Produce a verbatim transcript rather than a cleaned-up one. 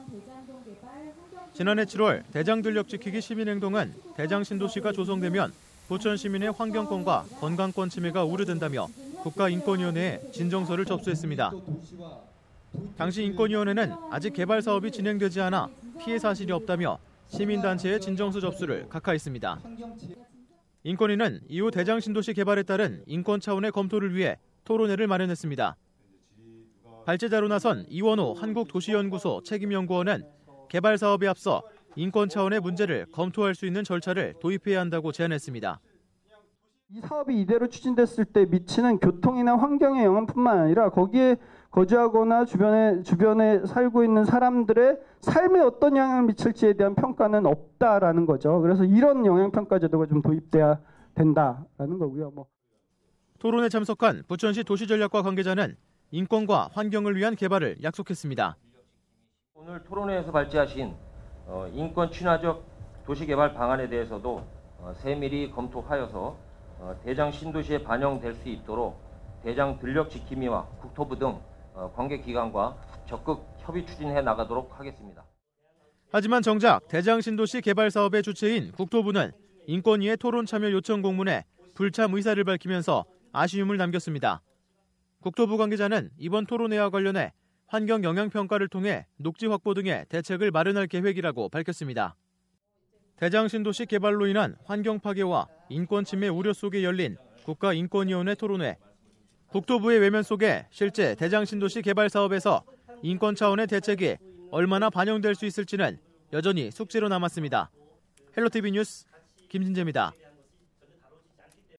지난해 칠월 대장 들녘 지키기 시민행동은 대장 신도시가 조성되면 부천 시민의 환경권과 건강권 침해가 우려된다며 국가인권위원회에 진정서를 접수했습니다. 당시 인권위원회는 아직 개발 사업이 진행되지 않아 피해 사실이 없다며 시민단체의 진정서 접수를 각하했습니다. 인권위는 이후 대장 신도시 개발에 따른 인권 차원의 검토를 위해 토론회를 마련했습니다. 발제자로 나선 이원호 한국도시연구소 책임연구원은 개발 사업에 앞서 인권 차원의 문제를 검토할 수 있는 절차를 도입해야 한다고 제안했습니다. 이 사업이 이대로 추진됐을 때 미치는 교통이나 환경의 영향뿐만 아니라 거기에 거주하거나 주변에 주변에 살고 있는 사람들의 삶에 어떤 영향을 미칠지에 대한 평가는 없다라는 거죠. 그래서 이런 영향 평가 제도가 좀 도입돼야 된다라는 거고요. 뭐. 토론에 참석한 부천시 도시전략과 관계자는 인권과 환경을 위한 개발을 약속했습니다. 오늘 토론회에서 발제하신 인권 친화적 도시개발 방안에 대해서도 세밀히 검토하여서 대장 신도시에 반영될 수 있도록 대장 들녘 지킴이와 국토부 등 관계기관과 적극 협의 추진해 나가도록 하겠습니다. 하지만 정작 대장 신도시 개발 사업의 주체인 국토부는 인권위의 토론 참여 요청 공문에 불참 의사를 밝히면서 아쉬움을 남겼습니다. 국토부 관계자는 이번 토론회와 관련해 환경 영향 평가를 통해 녹지 확보 등의 대책을 마련할 계획이라고 밝혔습니다. 대장 신도시 개발로 인한 환경 파괴와 인권 침해 우려 속에 열린 국가인권위원회 토론회. 국토부의 외면 속에 실제 대장 신도시 개발 사업에서 인권 차원의 대책이 얼마나 반영될 수 있을지는 여전히 숙제로 남았습니다. 헬로티비 뉴스 김진재입니다.